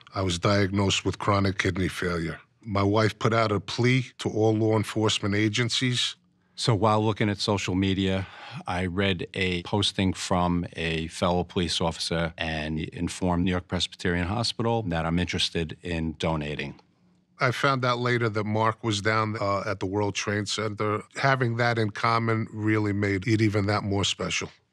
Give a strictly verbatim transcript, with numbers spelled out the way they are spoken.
I was diagnosed with chronic kidney failure. My wife put out a plea to all law enforcement agencies. So while looking at social media, I read a posting from a fellow police officer and informed New York-Presbyterian Hospital that I'm interested in donating. I found out later that Mark was down uh, at the World Trade Center. Having that in common really made it even that more special.